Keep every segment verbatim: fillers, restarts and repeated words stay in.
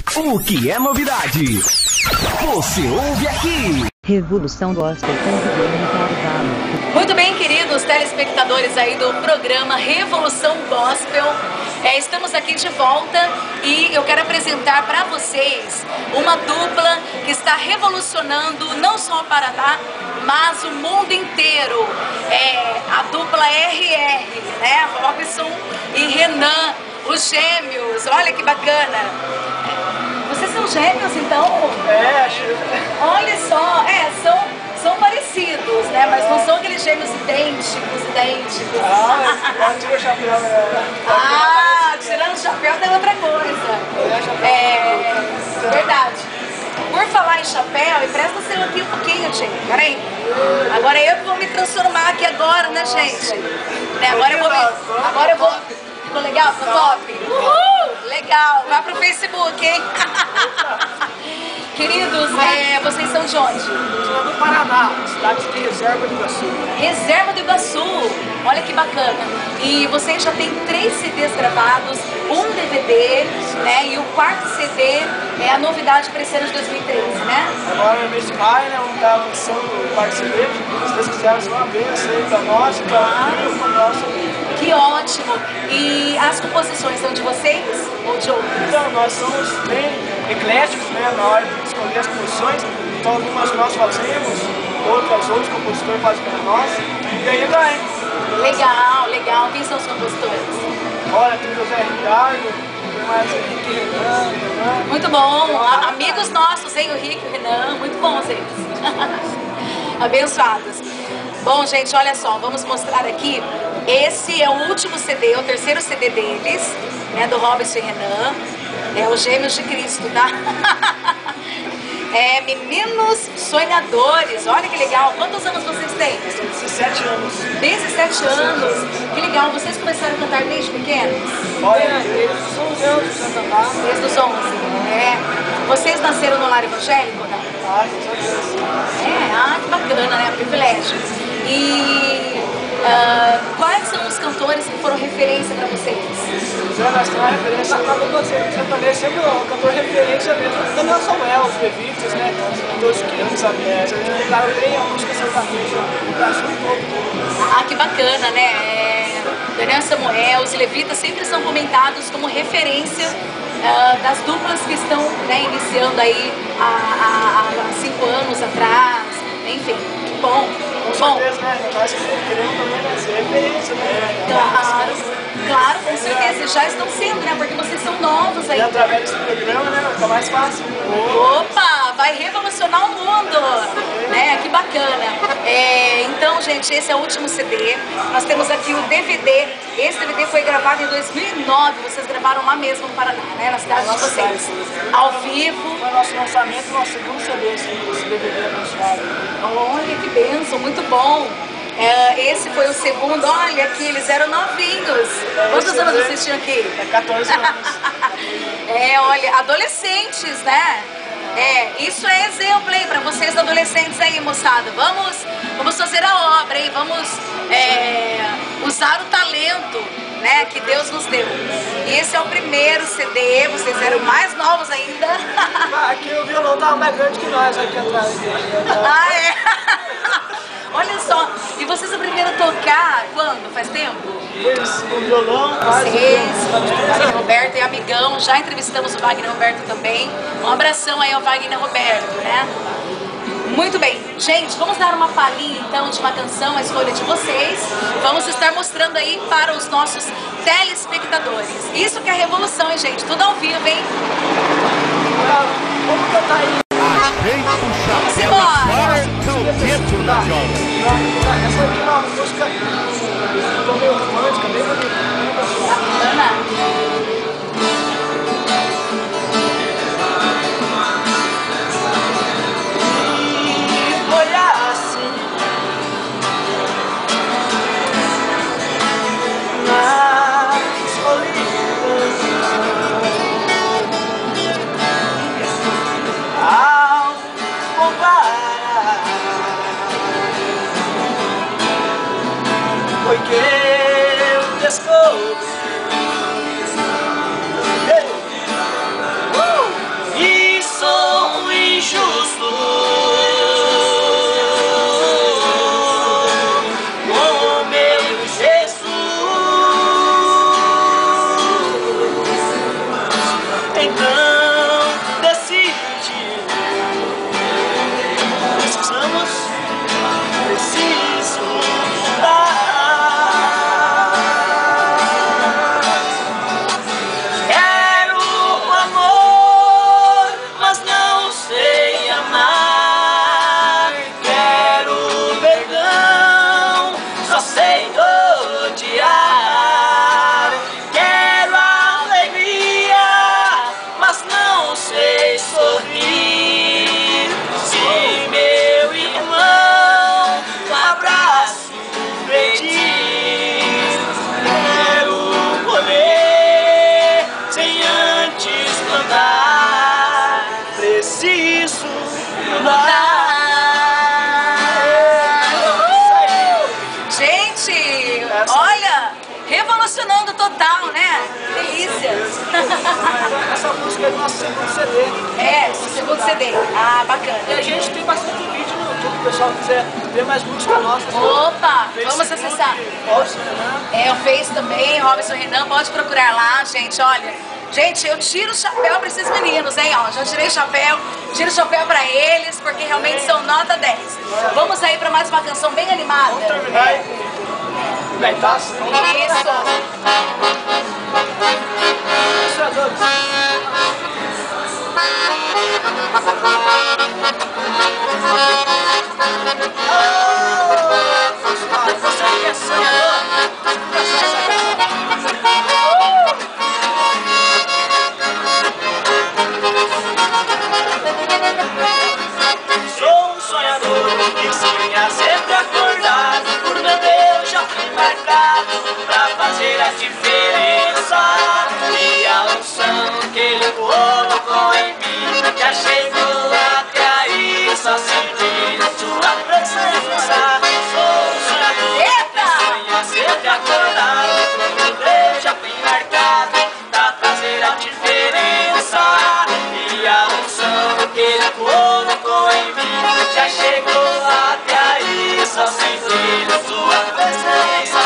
O que é novidade? Você ouve aqui. Revolução Gospel com Guilherme Carvalho. Muito bem, queridos telespectadores aí do programa Revolução Gospel. É, estamos aqui de volta e eu quero apresentar para vocês uma dupla que está revolucionando não só o Paraná, mas o mundo inteiro. É a dupla R R, né? Robson e Renan, os gêmeos. Olha que bacana. Vocês são gêmeos, então? É, acho. Olha só, é, são, são parecidos, né? Mas não são aqueles gêmeos idênticos, idênticos. Ah, mas tira o chapéu, né? Ah, tirando o chapéu é outra coisa. É, verdade. Por falar em chapéu, empresta o seu aqui um pouquinho, gente. Peraí. Agora eu que vou me transformar aqui agora, né, gente? Né, agora eu vou me... Agora eu vou... Ficou legal? Ficou top? Uhul! Legal! Vai pro Facebook, hein? Queridos, é, vocês são de onde? Sou do Paraná, cidade de Reserva do Iguaçu. Reserva do Iguaçu! Olha que bacana! E vocês já têm três C Ds gravados, um D V D, né? E o quarto C D é a novidade para esse ano de dois mil e treze, né? Agora no mês de maio, né? Vamos estar lançando o quarto C D. Se Deus quiser, vai ser uma bênção aí pra nós e pra para o nosso. Que ótimo! E as composições são de vocês ou de outros? Então, nós somos bem ecléticos, né? Na hora de escolher as composições. Então, algumas nós fazemos, outras outros compositores fazem para nós. E aí vai. Legal, legal. Quem são os compositores? Olha, tem o José Ricardo, tem mais o Henrique Renan, Renan. Muito bom. A- amigos nossos, hein? O Rick, o Renan. Muito bons eles. Abençoados. Bom, gente, olha só. Vamos mostrar aqui. Esse é o último C D, o terceiro C D deles, né? Do Robson e Renan. É os Gêmeos de Cristo, tá? É Meninos Sonhadores. Olha que legal. Quantos anos vocês têm? dezessete anos. dezessete anos. Que legal. Vocês começaram a cantar desde pequenos? Olha, eles são os anos de cantar. Desde os onze. É. Vocês nasceram no lar evangélico, não? Ah, com certeza. É, ah, que bacana, né? Privilégio. E ah, quais são os cantores que foram referência para vocês? Já nós temos uma referência para você, sertanejo, sempre o cantor referência mesmo, Daniel Samuel, os Levitas, né? Os cantores que não sabem, eles pegaram bem a música sertaneja no Brasil todo. Ah, que bacana, né? É, Daniel Samuel, os Levitas sempre são comentados como referência ah, das duplas que estão, né, iniciando aí há, há, há cinco anos atrás. Enfim, que bom. Com Bom, certeza, né? Nós queremos também, né, ser referência, né? claro, claro, com certeza. Já estão sendo, né? Porque vocês são novos E ainda. através desse programa, né, fica mais fácil. Opa, vai revolucionar o mundo, né? Que bacana. É, então, gente, esse é o último C D. Nós temos aqui o D V D. Esse D V D foi gravado em dois mil e nove. Vocês gravaram lá mesmo no Paraná, né? Na cidade de vocês. Ao vivo. Foi o nosso lançamento, nosso segundo C D, esse, esse D V D abençoado. Olha que bênção, muito bom. É, esse foi o segundo. Olha aqui, eles eram novinhos. Quantos anos vocês tinham aqui? É quatorze anos. É, olha, adolescentes, né? É, isso é exemplo aí para vocês adolescentes aí, moçada. Vamos, vamos fazer a obra, hein? Vamos é, usar o talento, né, que Deus nos deu. E esse é o primeiro C D, vocês eram mais novos ainda. Aqui o violão tava mais grande que nós aqui atrás. Ah, é? Olha só, e vocês aprenderam a tocar quando? Faz tempo? Eles, o violão, quase. Vocês, Wagner Roberto e amigão, já entrevistamos o Wagner Roberto também. Um abração aí ao Wagner Roberto, né? Muito bem, gente, vamos dar uma palhinha então de uma canção, a escolha de vocês. Vamos estar mostrando aí para os nossos telespectadores. Isso que é revolução, hein, gente? Tudo ao vivo, hein? Vamos cantar aí. Vamos embora! Essa aqui é uma música meio romântica, bem bonita. Bacana! Foi assim, na solidão, ao comparar, foi que eu descobri então decide. Precisamos, preciso mudar. Quero o amor, mas não sei amar. Quero o perdão, só sei odiar. Quero a alegria, mas não sei sorrir. Se meu irmão um abraço pedir, quero poder sem antes mandar. Preciso mudar. Gente, olha, revolucionando total, né? Delícia. Essa música é do nosso segundo C D. É, o segundo C D. Ah, E bacana. a gente tem bastante vídeo no YouTube, se o pessoal quiser ver mais música nossa. Opa, Facebook, vamos acessar. Robson Renan. É, o Face também, Robson Renan, pode procurar lá, gente, olha. Gente, eu tiro o chapéu pra esses meninos, hein, ó. Já tirei o chapéu, tiro o chapéu pra eles, porque realmente são nota dez. Vamos aí pra mais uma canção bem animada. Vamos terminar aí com Gaitaço. Isso. Ilustradores. Você que é sonhador, sou um sonhador que sonha sempre acordado, por meu Deus já fui marcado pra fazer a diferença. E a unção que ele colocou em mim já chegou até aí, só sentir sua presença. Sou um sonhador que sonha sempre acordado, por meu Deus já fui marcado pra fazer a diferença. E a unção que ele colocou em mim já chegou até aí, só sentir sua presença.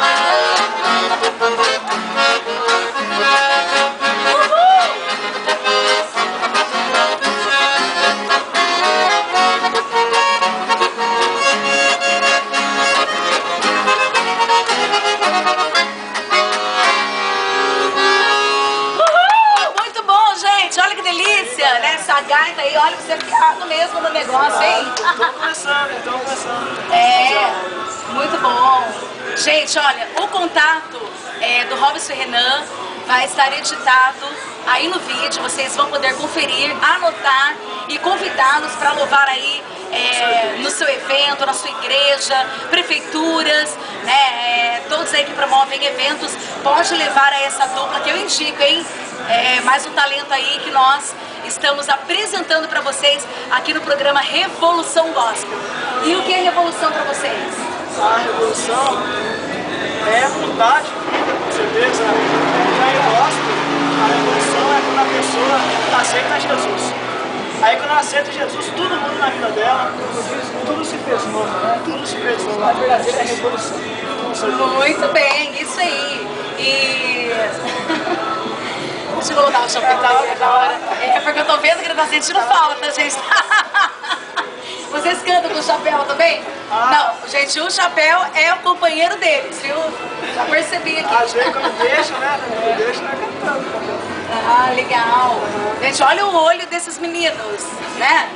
Uhul! Muito bom, gente. Olha que delícia, né? Essa gaita aí, olha, você é fiado mesmo no negócio, hein? Estamos começando, estamos começando. É, muito bom. Gente, olha, o contato é, do Robson Renan vai estar editado aí no vídeo. Vocês vão poder conferir, anotar e convidá-los para louvar aí é, no seu evento, na sua igreja, prefeituras, né? É, todos aí que promovem eventos, pode levar a essa dupla que eu indico, hein? É, mais um talento aí que nós estamos apresentando para vocês aqui no programa Revolução Gospel. E o que é revolução para vocês? A revolução é a vontade, com certeza, é em gospel. A revolução é quando a pessoa aceita Jesus. Aí quando ela aceita Jesus, tudo muda na vida dela, tudo se fez novo, né? Tudo se fez novo. A verdadeira revolução. Com certeza. Muito bem, isso aí. E... Deixa eu colocar o chapéu agora. É porque eu tô vendo que ele tá sentindo falta, gente. Vocês cantam com o chapéu também? Ah. Não, gente, o chapéu é o companheiro deles, viu? Já percebi aqui. Às vezes quando deixa, né? Quando deixa, né? Cantando. Ah, legal. Gente, olha o olho desses meninos, né?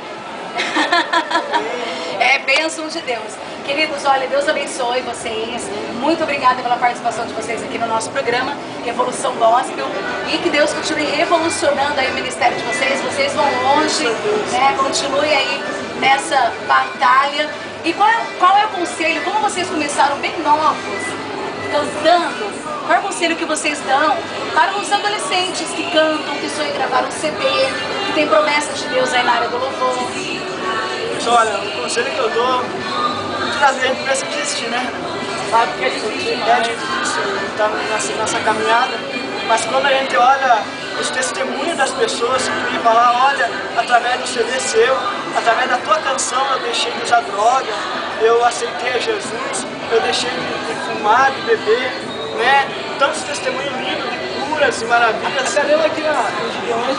É bênção de Deus. Queridos, olha, Deus abençoe vocês. Muito obrigada pela participação de vocês aqui no nosso programa Revolução Gospel. E que Deus continue revolucionando aí o ministério de vocês. Vocês vão longe, né? Continue aí nessa batalha. E qual é, qual é o conselho? Como vocês começaram bem novos, cantando, qual é o conselho que vocês dão para os adolescentes que cantam, que sonham em gravar um C D, que tem promessas de Deus aí na área do louvor? Mas olha, o conselho que eu dou, muitas vezes a gente pensa em desistir, né? Sabe que é difícil, é difícil estar nessa, nessa caminhada, mas quando a gente olha os testemunhos das pessoas que vêm falar, olha, através do C D seu, através da tua canção eu deixei de usar droga, eu aceitei a Jesus, eu deixei de, de fumar, de beber, né? Tantos testemunhos lindos de curas e maravilhas. Até mesmo aqui na, no Gideões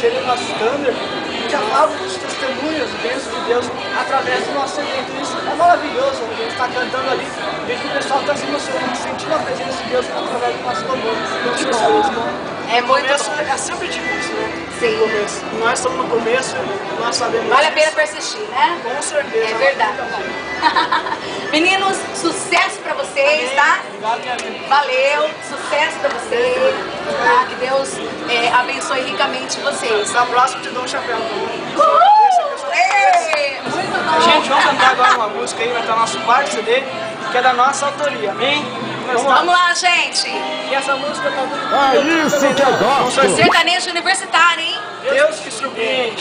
Ele é nosso standard, e já fala dos testemunhos, bênçãos de Deus através do nosso evento. Isso é maravilhoso, a gente está cantando ali, vê que o pessoal está se emocionando, sentindo a presença de Deus através do nosso louvor. Então, isso é muito bom. É O muito começo bom. é sempre difícil, né? Sim. O começo. Nós estamos no começo, nós sabemos. Vale a disso. pena persistir, né? Com certeza. É verdade. Meninos, sucesso pra vocês, tá? Obrigado, minha vida. Valeu, sucesso pra vocês, tá? Que Deus é, abençoe ricamente vocês. Na próxima te dou um chapéu. Uhul! Ei, muito bom! Gente, vamos cantar agora uma música aí, vai estar nosso quarto C D, que é da nossa autoria, amém? Vamos lá. Vamos lá, gente! E essa música tá muito... É isso que eu gosto. Sertanejo universitário, hein? Deus que surpreende.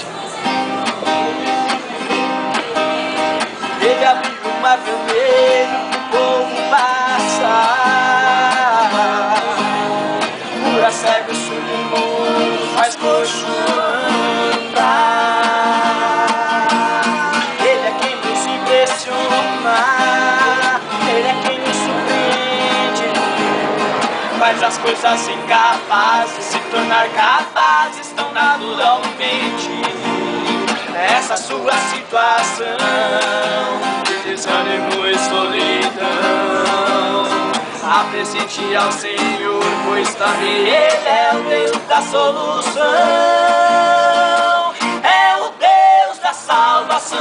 Ele abriu o mar vermelho pro povo passar. Cura cego, surdo e mudo, faz coxo andar. Ele é quem nos impressiona, ele é quem nos surpreende. Faz as coisas incapazes se tornar capazes tão naturalmente. Essa sua situação de desânimo e solidão, apresente ao Senhor, pois também Ele é o Deus da solução, é o Deus da salvação.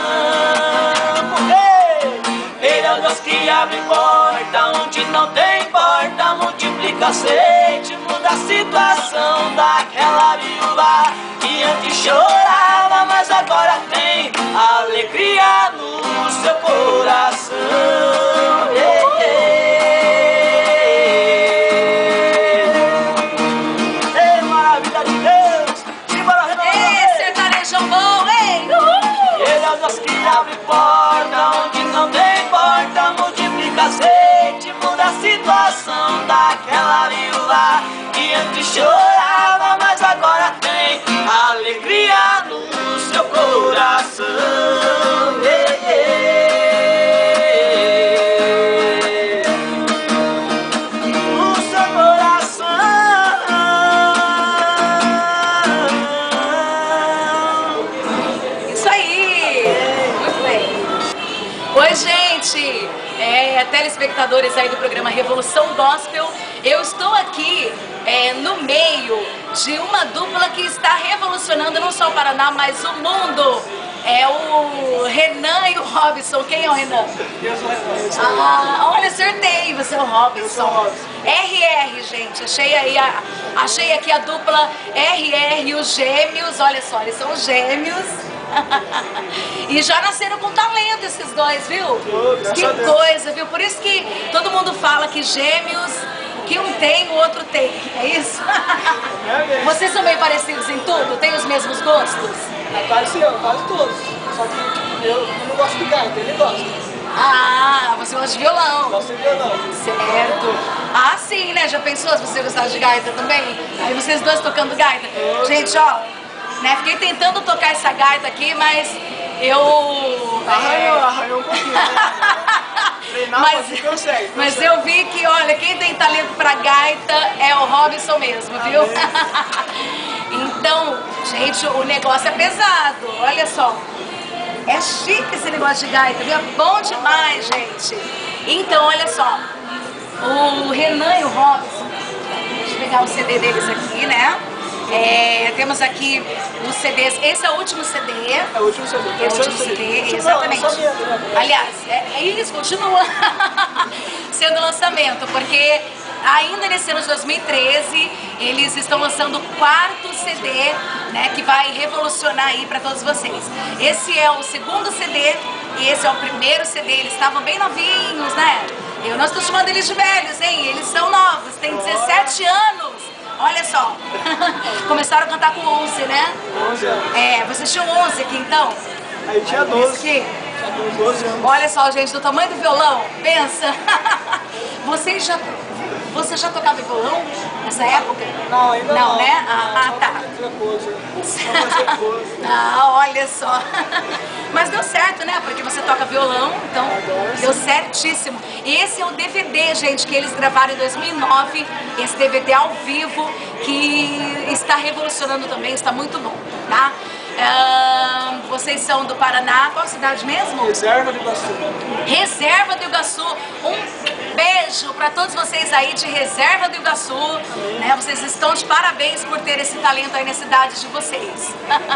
Ei! Ele é o Deus que abre porta onde não tem porta, multiplica azeite, muda a situação daquela viúva que antes chorava, mas agora tem alegria no seu coração. Ei, ei, ei, maravilha de Deus! Simbora renovar! Ei, sertanejão bom, ei! Uhul! Ele é o Deus que abre porta onde não tem porta, multiplica azeite, muda a situação daquela viúva que antes chorava, mas agora tem alegria no seu coração. Ei, ei, no seu coração. Isso aí! Muito bem. Oi, gente! É, telespectadores aí do programa Revolução Gospel, eu estou aqui é, no meio de uma dupla que está revolucionando não só o Paraná, mas o mundo. É o Renan e o Robson. Quem é o Renan? Deus vai fazer. Ah, olha, acertei, você é o Robson. sou o Robson. R R, gente, achei aí a, achei aqui a dupla R R, os gêmeos, olha só, eles são gêmeos. E já nasceram com talento esses dois, viu? Oh, graças Que a Deus. coisa, viu? Por isso que todo mundo fala que gêmeos, o que um tem, o outro tem. É isso? É mesmo. Vocês são bem parecidos em tudo? Têm os mesmos gostos? É quase eu, quase todos. Só que tipo, eu, eu não gosto de gaita, ele gosta. Ah, você gosta de violão. Gosto de violão. Certo. Ah, sim, né? Já pensou se você gostar de gaita também? Aí vocês dois tocando gaita. Gente, ó, né? Fiquei tentando tocar essa gaita aqui, mas eu... Arranhou, é, arranhou um pouquinho. Né? Treinar Mas, mas, consegue. mas eu vi que, olha, quem tem talento pra gaita é o Robson mesmo, viu? Então, gente, o negócio é pesado, olha só. É chique esse negócio de gaita, viu? É bom demais, gente. Então, olha só. O Renan e o Robson, deixa eu pegar o C D deles aqui, né? É, temos aqui os C Ds, esse é o último C D. É o último C D. É o último C D, exatamente. Aliás, é, é isso, continua sendo lançamento, porque ainda nesse ano de dois mil e treze, eles estão lançando o quarto C D, né, que vai revolucionar aí para todos vocês. Esse é o segundo C D e esse é o primeiro C D, eles estavam bem novinhos, né? Eu não estou chamando eles de velhos, hein? Eles são novos, têm dezessete anos. Olha só, começaram a cantar com onze, né? onze anos. É, vocês tinham onze aqui então? Aí tinha Isso doze. aqui. Tinha doze anos. Olha só, gente, do tamanho do violão, pensa. Vocês já Você já tocava violão nessa época? Não, ainda não. Não, né? Ah, ah, tá. Ah, olha só. Mas deu certo, né? Porque você toca violão, então deu certíssimo. E esse é o D V D, gente, que eles gravaram em dois mil e nove. Esse D V D ao vivo, que está revolucionando também, está muito bom, tá? Ah, vocês são do Paraná, qual cidade mesmo? Reserva do Iguaçu. Reserva do Iguaçu. Um beijo para todos vocês aí de Reserva do Iguaçu. Né? Vocês estão de parabéns por ter esse talento aí na cidade de vocês.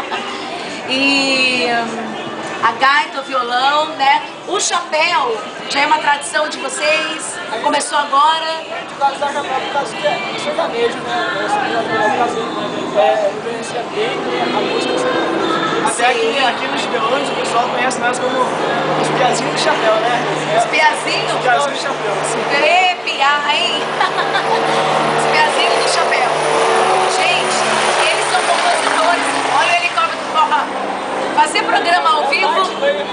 E a gaita, o violão, né? O chapéu já é uma tradição de vocês. Começou agora. Por causa da chapéu, por causa que é sertanejo, né? Por causa é, influencia bem a música sertaneja. Até aqui, aqui nos Gideões o pessoal conhece nós como os piazinhos do chapéu, né? Os piazinhos? Os piazinhos do chapéu. Ê, piá, hein? Os piazinhos do chapéu. Gente, eles são compositores. Olha o helicóptero. Fazer programa ao vivo.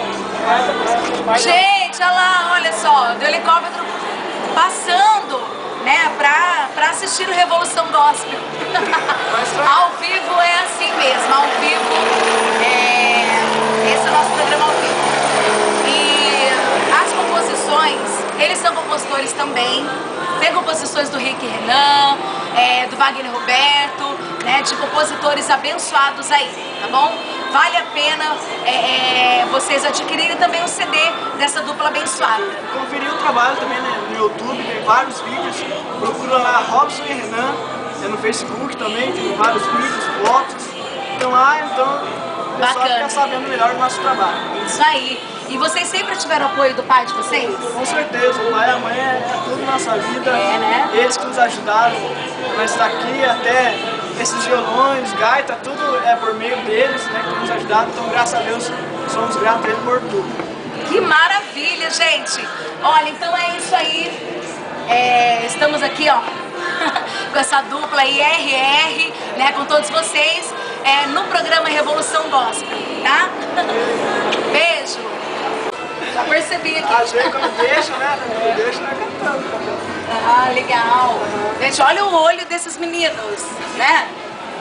Gente, olha lá, olha só. Do helicóptero passando, né? Pra, pra assistir o Revolução Gospel. Ao vivo é assim mesmo. Ao vivo é... Esse é o nosso programa ao vivo. E as composições, eles são compositores também. Tem composições do Rick Renan, é, do Wagner Roberto, né, de compositores abençoados aí, tá bom? Vale a pena é, é, vocês adquirirem também o C D dessa dupla abençoada. Conferir o trabalho também, né, no YouTube, tem vários vídeos. Procura lá Robson e Renan, é no Facebook também, tem vários vídeos, fotos. Então lá, então o pessoal fica sabendo melhor do nosso trabalho. Isso aí. E vocês sempre tiveram apoio do pai de vocês? Com certeza, o pai e a mãe é, é tudo na nossa vida. É, né? Eles que nos ajudaram a estar aqui, até esses violões, gaita, tudo é por meio deles, né, que nos ajudaram. Então, graças a Deus, somos gratos a ele por tudo. Que maravilha, gente! Olha, então é isso aí. É, estamos aqui, ó, com essa dupla aí, R R, né, com todos vocês, é, no programa Revolução Gospel, tá? Beijo! Já percebi aqui. Às vezes quando deixa, né? Quando deixa, nós cantando. Ah, legal. Gente, olha o olho desses meninos, né?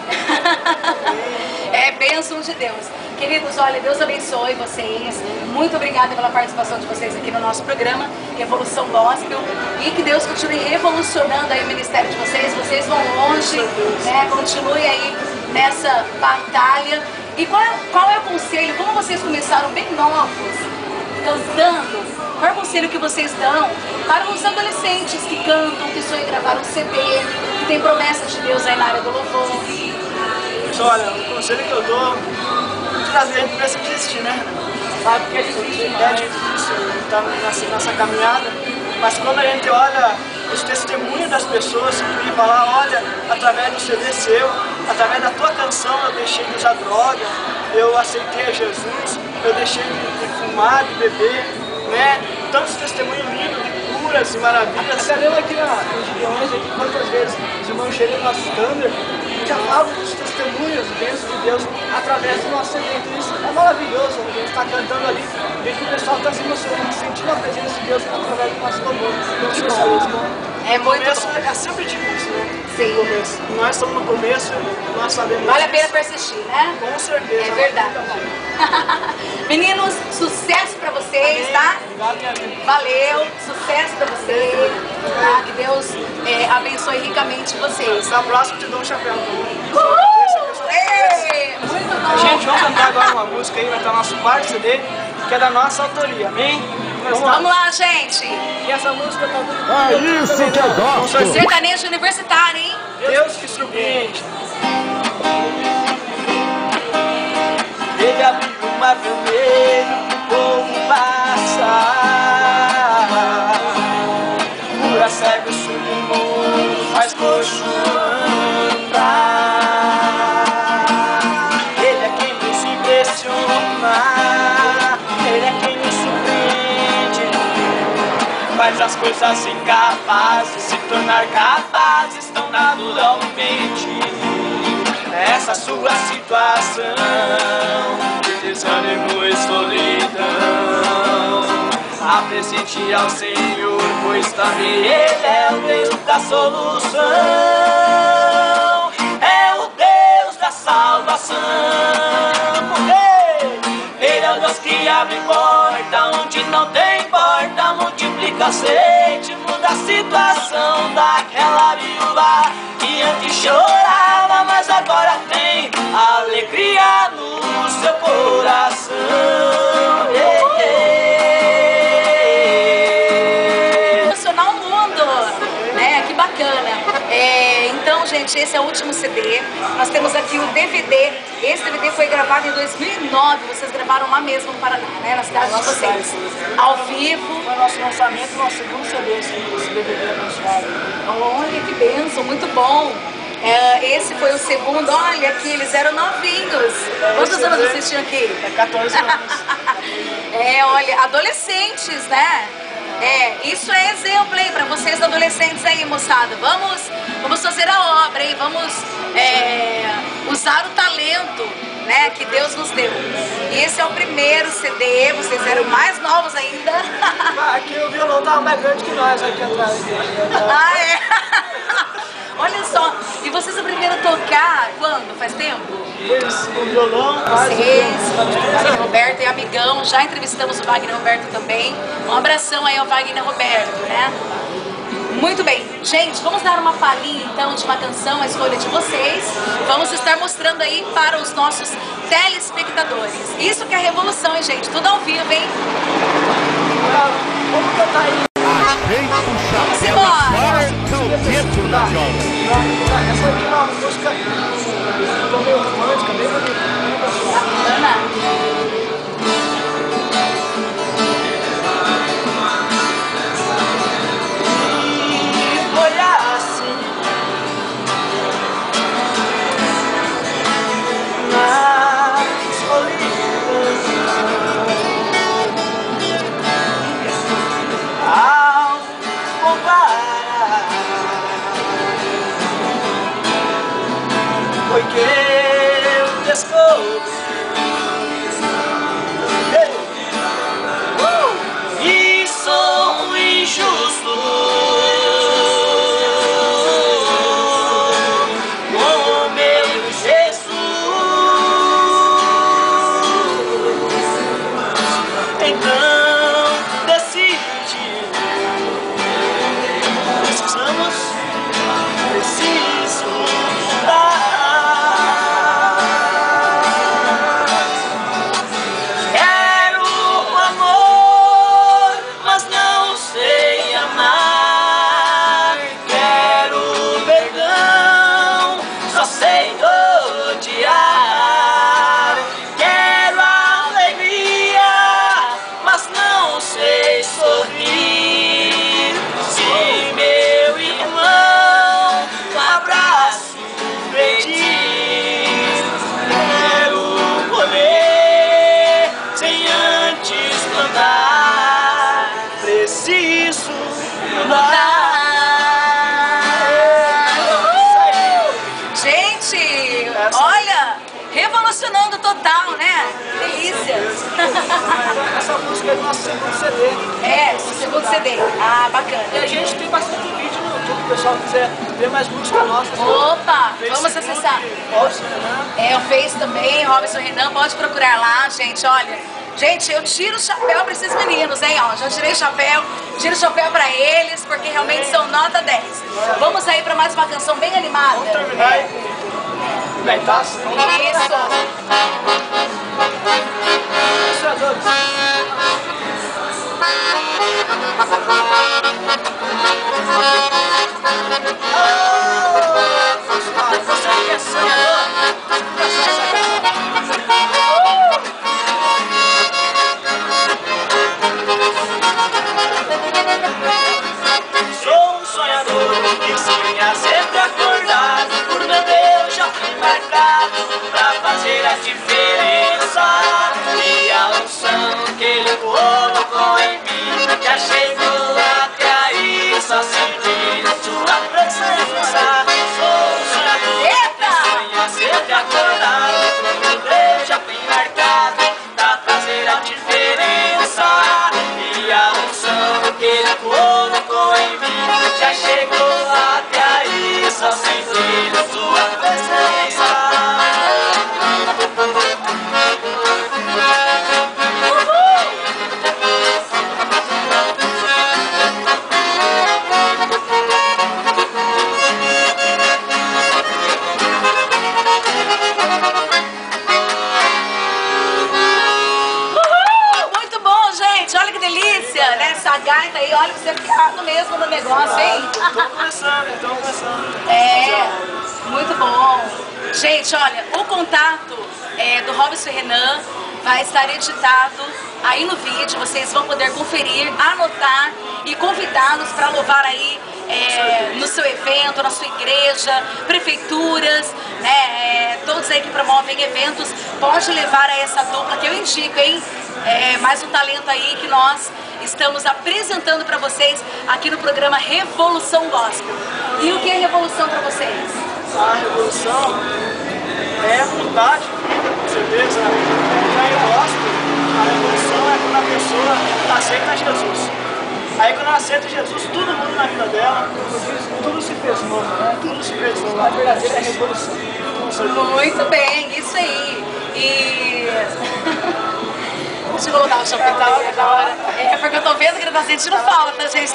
É bênção de Deus. Queridos, olha, Deus abençoe vocês. Muito obrigada pela participação de vocês aqui no nosso programa Revolução Gospel. E que Deus continue revolucionando aí o ministério de vocês. Vocês vão longe, né? Continue aí nessa batalha. E qual é, qual é o conselho? Como vocês começaram bem novos, cantando, qual é o conselho que vocês dão para os adolescentes que cantam, que sonham em gravar um C D, que tem promessas de Deus aí na área do louvor? Mas olha, o conselho que eu dou, muitas vezes a gente começa a desistir, né? Sabe que é difícil, é difícil estar nessa, nessa caminhada, mas quando a gente olha os testemunhos das pessoas que vêm falar, olha, através do C D seu, através da tua canção eu deixei de usar droga, eu aceitei a Jesus, eu deixei de, de fumar, de beber, né? Tantos testemunhos lindos de curas e maravilhas. Você lembra aqui nos Gideões, aqui quantas vezes os irmãos chegam no nosso Thunder e já falam dos testemunhos, bênçãos de Deus através do nosso C D. Então isso é maravilhoso, a gente está cantando ali, vê que o pessoal está se emocionando, sentindo a presença de Deus através do nosso louvor. Então isso é muito bom. É muito começo bom. É sempre difícil, né? Sim. No começo. Nós estamos no começo, nós sabemos. Vale a pena persistir, né? Com certeza. É verdade. Meninos, sucesso pra vocês, tá? Obrigado, minha amiga. Valeu, sucesso pra vocês, tá? Que Deus é, abençoe ricamente vocês. Na próxima eu te dou um chapéu. Uhul! Ei, muito bom! Gente, vamos cantar agora uma música aí, vai estar no nosso quarto C D, que é da nossa autoria, amém? Vamos lá. Vamos lá, gente! E essa música tá muito... É isso que eu gosto! Sertanejo universitário, hein? Deus que surpreende. Ele abriu o mar vermelho, o povo passar. Cura cego, surdo e mudo, faz coxo andar. Ele é quem nos impressiona, ele é quem nos surpreende. Faz as coisas incapazes se tornar capazes tão naturalmente. Essa sua situação de desânimo e solidão, a pressentir ao Senhor, pois também Ele é o Deus da solução, é o Deus da salvação. Ele é o Deus que abre porta onde não tem porta, multiplica aceite, muda a situação daquela viúva que antes chorava, mas agora tem alegria no seu coração. Yeah, yeah. Emocionar o mundo, né? Que bacana. É, então, gente, esse é o último C D. Nós temos aqui o D V D. Esse D V D foi gravado em dois mil e nove. Vocês gravaram lá mesmo no Paraná, né? Na cidade de vocês. Ao vivo. Foi nosso lançamento, nosso segundo C D, esse D V D abençoado. Olha que bênção, muito bom. É, esse foi o segundo. Olha aqui, eles eram novinhos. Quantos anos vocês tinham aqui? É quatorze anos. É, olha, adolescentes, né? É, isso é exemplo aí pra vocês adolescentes aí, moçada. Vamos, vamos fazer a obra, hein? Vamos é, usar o talento, né, que Deus nos deu. E esse é o primeiro C D, vocês eram mais novos ainda. Aqui o violão tava mais grande que nós aqui atrás. Ah, é? Olha só, e vocês aprenderam a tocar quando? Faz tempo? Isso, o violão, quase. Vocês, Wagner Roberto é amigão, já entrevistamos o Wagner Roberto também. Um abração aí ao Wagner Roberto, né? Muito bem, gente, vamos dar uma palhinha então de uma canção, a escolha de vocês. Vamos estar mostrando aí para os nossos telespectadores. Isso que é revolução, hein, gente? Tudo ao vivo, hein? Vamos cantar aí. Vamos embora! Essa aqui é uma música meio romântica, bem bonita. Bacana! Foi que eu descobri uh! E sou injusto com meu Jesus. Então decide, precisamos, preciso mudar. Preciso mudar. Gente, olha, revolucionando total, né? Delícias. Essa música é do nosso segundo C D. É, o segundo C D. Ah, bacana. E a gente tem bastante vídeo no YouTube, se o pessoal quiser ver mais música nossa. Opa, vamos acessar. Robson Renan. É, o Face também, Robson Renan, pode procurar lá, gente, olha. Gente, eu tiro o chapéu pra esses meninos, hein, ó, já tirei o chapéu, tiro o chapéu pra eles, porque realmente são nota dez. Vamos aí pra mais uma canção bem animada. Vamos terminar aí com o Gaitaço. Isso. Isso é doido. Você que é sonhador, sou um sonhador que sonha sempre acordado, por meu Deus já fui marcado pra fazer a diferença. E a unção que Ele colocou em mim já chegou até aí, só sentir sua presença. Sou um sonhador que sonha sempre acordado, por meu Deus já fui marcado pra fazer a diferença. E a unção a gaita aí, olha, você é piado mesmo no negócio, hein? Estamos começando, estamos começando. É, muito bom. Gente, olha, o contato é, do Robson e Renan vai estar editado aí no vídeo, vocês vão poder conferir, anotar e convidá-los para louvar aí é, no seu evento, na sua igreja, prefeituras, né, é, todos aí que promovem eventos, pode levar a essa dupla que eu indico, hein? É, mais um talento aí que nós estamos apresentando para vocês aqui no programa Revolução Gospel. E o que é revolução para vocês? A revolução é a vontade, com certeza. Já eu gosto, a revolução é quando a pessoa aceita Jesus. Aí quando ela aceita Jesus, tudo muda na vida dela, tudo se fez novo, né? Tudo se fez novo. A verdadeira é a revolução. Muito bem, isso aí. E... Deixa eu colocar o chapéu dele agora. É porque eu tô vendo que ele tá sentindo falta, gente.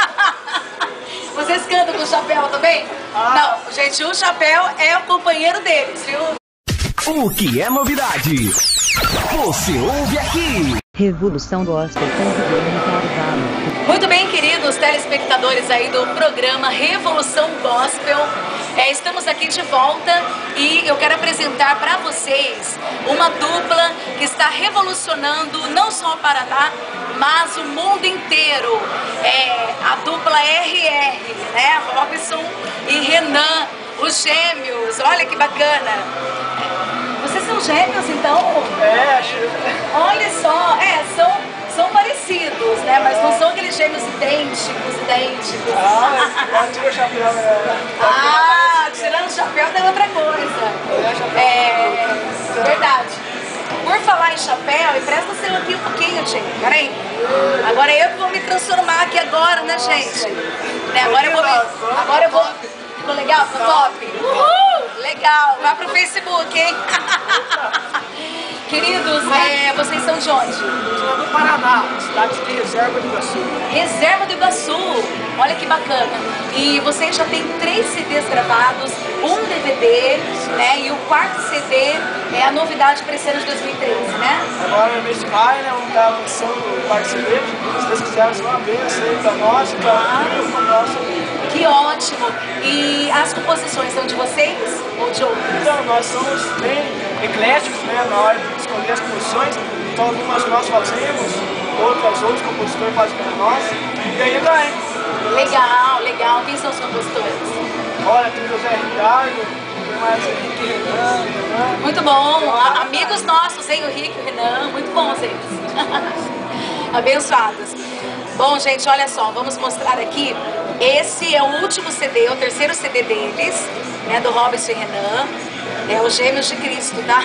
Vocês cantam com o chapéu também? Não, gente, o chapéu é o companheiro deles, viu? O que é novidade? Você ouve aqui. Revolução Gospel com Guilherme Carvalho. Muito bem, queridos telespectadores aí do programa Revolução Gospel. É, estamos aqui de volta e eu quero apresentar para vocês uma dupla que está revolucionando não só o Paraná, mas o mundo inteiro. É a dupla R R, né? Robson e Renan, os gêmeos. Olha que bacana. Vocês são gêmeos, então? É, acho. Olha só, é, são, são parecidos, né? Mas não são aqueles gêmeos idênticos, idênticos. Ah, mas tira o chapéu, né? Ah, tirando o chapéu tem outra coisa. É, verdade. Por falar em chapéu, e presta atenção aqui um pouquinho, gente. Peraí. Agora eu que vou me transformar aqui agora, né, gente? Né, agora eu vou me, agora eu vou... Ficou legal? Ficou top? Uhul! Legal! Vai pro Facebook, hein? Queridos, é, vocês são de onde? Sou do Paraná, cidade de Reserva do Iguaçu. Reserva do Iguaçu! Olha que bacana! E vocês já têm três C Ds gravados, um D V D, né? E o quarto C D é a novidade para esse ano de dois mil e treze, né? Agora no mês de maio, né? Vamos estar lançando o quarto C D. Se Deus quiser, vai ser uma bênção aí pra nós e pra para o nosso. Que ótimo! E as composições são de vocês ou de outros? Então, nós somos bem ecléticos, né, na hora de escolher as composições. Então, algumas nós fazemos, outras outros compositores fazem para nós. E aí vai. Legal, legal. Quem são os compositores? Olha, tem o José Ricardo, tem mais o Henrique Renan, Renan. Muito bom. A- amigos nossos, hein? O Rick e o Renan. Muito bons eles. Abençoados. Bom, gente, olha só. Vamos mostrar aqui. Esse é o último C D, o terceiro C D deles, né? Do Robson e Renan. É os Gêmeos de Cristo, tá?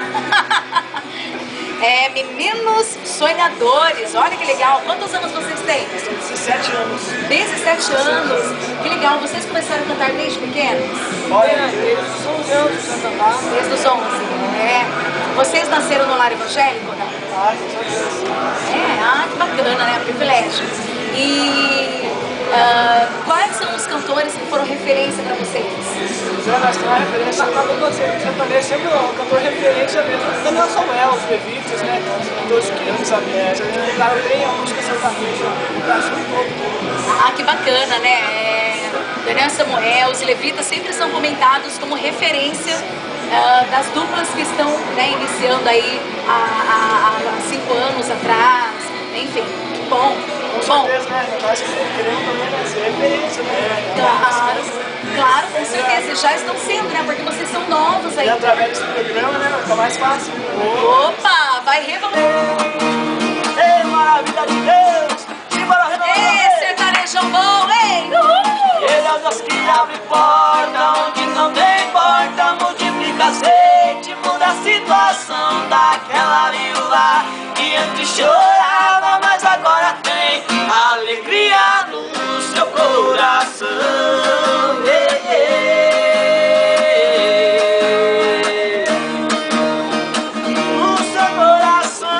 É Meninos Sonhadores. Olha que legal. Quantos anos vocês têm? dezessete anos. dezessete anos. Que legal. Vocês começaram a cantar desde pequenos? Olha, eles são os meus de Santa Mara. Desde os onze. É. Vocês nasceram no lar evangélico, não? Ah, com certeza. É. Ah, que bacana, né? Privilégio. E ah, quais são os cantores que foram referência para vocês? Nós temos uma referência na dupla sertaneja, sempre o cantor referência mesmo. Daniel Samuel, os Levitas, né? Cantores que sabe? É, claro, tem a música sertaneja no Brasil todo. Ah, que bacana, né? É, Daniel Samuel, os Levitas sempre são comentados como referência ah, das duplas que estão, né, iniciando aí há, há, há cinco anos atrás. Enfim, que bom. Com Bom, certeza, né? Nós queremos também, né, ser referência, né? claro, claro, com certeza. Já estão sendo, né? Porque vocês são novos E ainda. através desse programa, né? Fica mais fácil. Opa, vai revolucionar. Ei, maravilha de Deus! Simbora renovar! Ei, sertanejão bom, ei! Uhul! Ele é o Deus que abre porta onde não tem porta, multiplica azeite, muda a situação daquela viúva que antes chorava, mas agora tem alegria no seu coração. Ei, ei. No seu coração.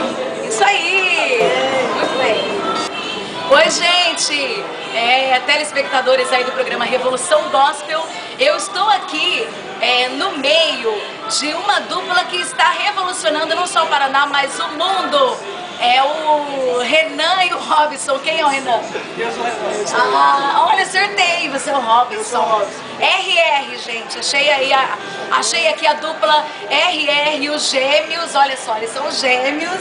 Isso aí! Muito bem. Oi, gente! É, telespectadores aí do programa Revolução Gospel. Eu estou aqui é, no meio de uma dupla que está revolucionando não só o Paraná, mas o mundo. É o Renan e o Robson. Quem é o Renan? Eu sou o Renan. Ah, olha, acertei, você é o Robson. Eu sou o Robson. R R, gente, achei aí a, achei aqui a dupla R R, os gêmeos, olha só, eles são gêmeos.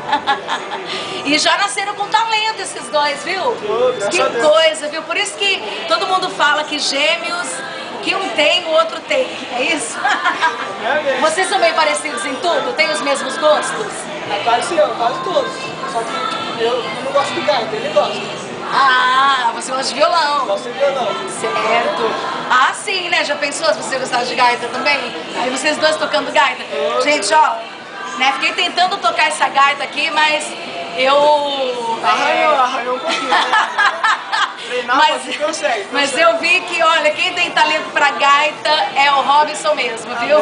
E já nasceram com talento esses dois, viu? Oh, que coisa, viu? Por isso que todo mundo fala que gêmeos, que um tem, o outro tem, é isso? É Vocês são bem parecidos em tudo? Têm os mesmos gostos? É quase eu, quase todos. Só que tipo, eu, eu não gosto de gaita, ele gosta. Ah, você gosta de violão. Gosto de violão. Certo. Ah, sim, né? Já pensou se você gostasse de gaita também? Aí vocês dois tocando gaita. Gente, ó, né? Fiquei tentando tocar essa gaita aqui, mas eu... Arranhou, arranhou um pouquinho. Né? Treinar mas, consegue. mas eu vi que, olha, quem tem talento pra gaita é o Robson mesmo, viu?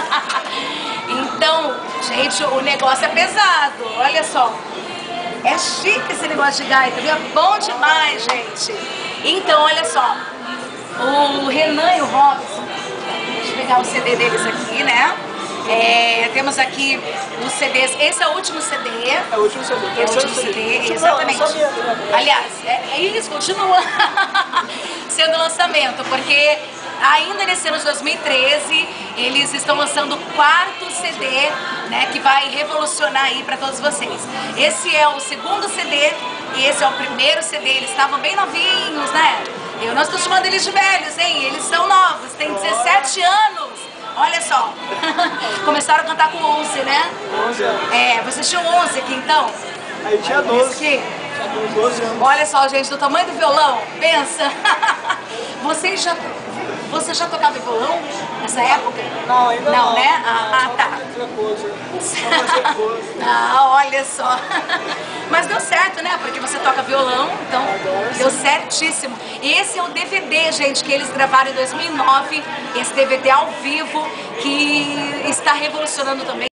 Então, gente, o negócio é pesado, olha só. É chique esse negócio de gaita, viu? É bom demais, gente. Então, olha só. O Renan e o Robson, deixa eu pegar o C D deles aqui, né? É, temos aqui os C Ds, esse é o último C D. É o último C D. É o último C D, exatamente. Aliás, é, isso, continua sendo lançamento, porque ainda nesse ano de dois mil e treze, eles estão lançando o quarto C D, né, que vai revolucionar aí para todos vocês. Esse é o segundo C D e esse é o primeiro C D, eles estavam bem novinhos, né? Eu não estou chamando eles de velhos, hein? Eles são novos, têm dezessete anos. Olha só, começaram a cantar com onze, né? onze anos. É, vocês tinham onze aqui então? Aí tinha doze. Aqui. Tinha doze anos. Olha só, gente, do tamanho do violão, pensa. Vocês já, você já tocava violão nessa época? Não, ainda não. Não, né? Ah, ah, tá. Ah, olha só. Mas deu certo, né? Porque você toca violão, então deu certíssimo. E esse é o D V D, gente, que eles gravaram em dois mil e nove. Esse D V D ao vivo, que está revolucionando também.